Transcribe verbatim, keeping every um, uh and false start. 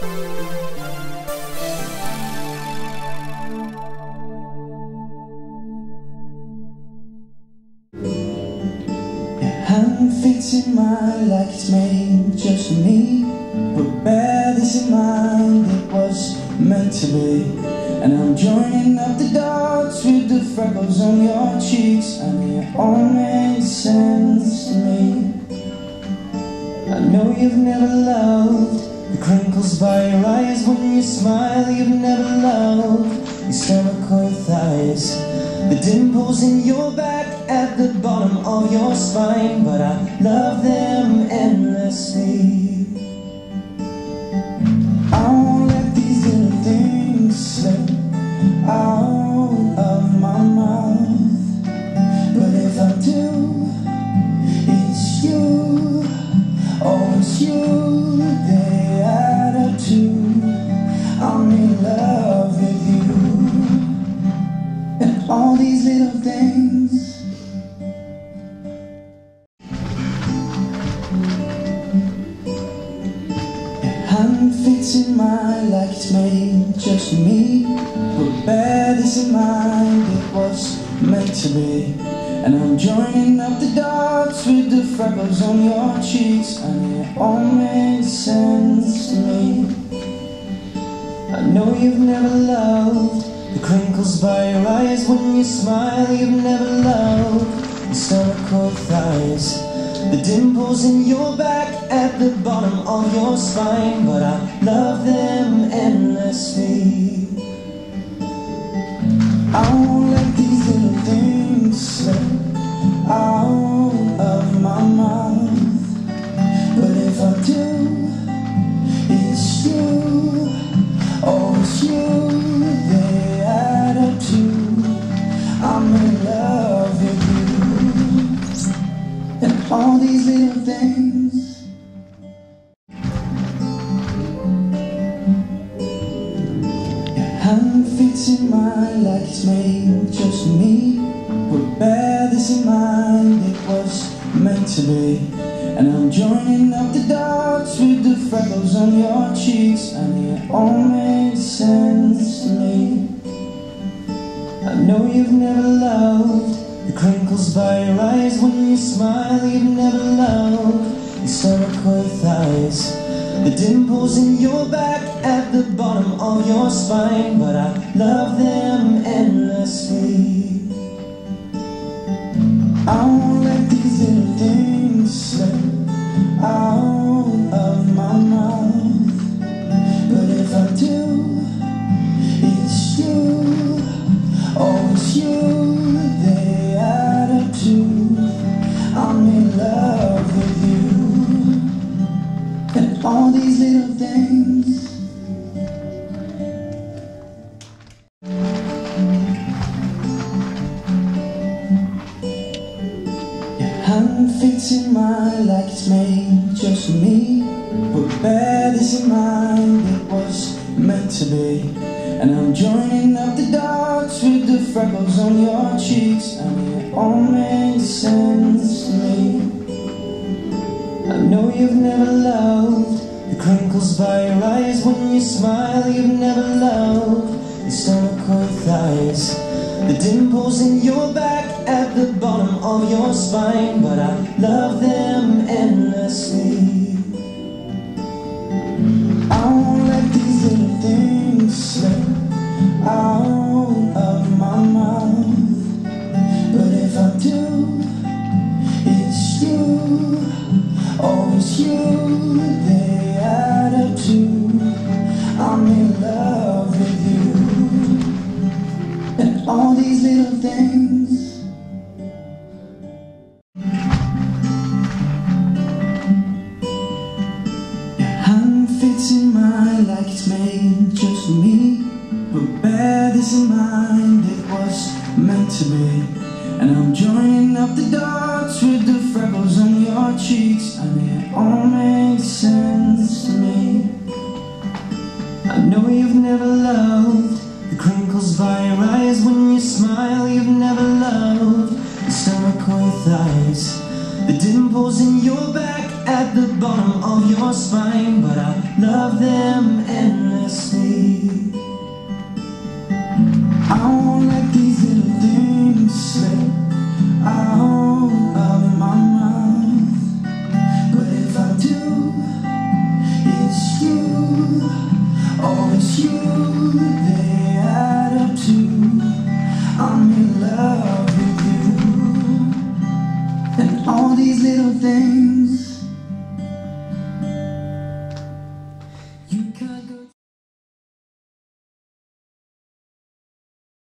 Hand fits in mine like it's made just for me. But bear this in mind, it was meant to be. And I'm joining up the dots with the freckles on your cheeks, and it all makes sense to me. I know you've never loved the crinkles by your eyes when you smile. You've never loved your stomach or your thighs, the dimples in your back at the bottom of your spine. But I love them endlessly. I won't let these little things slip out of my mouth. But if I do, it's you, oh it's you, they add up to I'm in love with you. And all these little things. Hand fits in mine like it's made just for me. But bear this in mind, it was meant to be. And I'm joining up the dots with the freckles on your cheeks, and it all makes sense to me. I know you've never loved the crinkles by your eyes when you smile. You've never loved your stomach or thighs, the dimples in your back at the bottom of your spine. But I love them endlessly. I won't let these little things slip out of my mouth. But if I do, it's you, oh it's you, they add up to I'm in love with you. And all these little things. Hand fits in mine like it's made just for me. But bear this in mind, it was meant to be. And I'm joining up the dots with the freckles on your cheeks, and it all makes sense to me. I know you've never loved the crinkles by your eyes when you smile. You've never loved your stomach or your thighs, the dimples in your back at the bottom of your spine. But I love them endlessly. I won't let these little things slip out of my mouth. But if I do, it's you, oh it's you, they add up to I'm in love with you. And all these little things. Hand fits in mine like it's made just for me. But bear this in mind, it was meant to be. And I'm joining up the dots with the freckles on your cheeks, and it all makes sense to me. I know you've never loved the crinkles by your eyes when you smile. You've never loved your stomach or your thighs, the dimples in your back at the bottom of your spine. But I love them endlessly. I won't let these little things slip out of my mouth. But if I do, it's you, oh it's you, they add up to I'm in love with you. And all these little things. Hand fits in mine like it's made just for me. But bear this in mind, it was meant to be. And I'm joining up the dots with the freckles on your cheeks, and it all makes sense to me. I know you've never loved the crinkles by your eyes when you smile. You've never loved your stomach or your thighs, the dimples in your back at the bottom of your spine, but I love them endlessly. I won't let the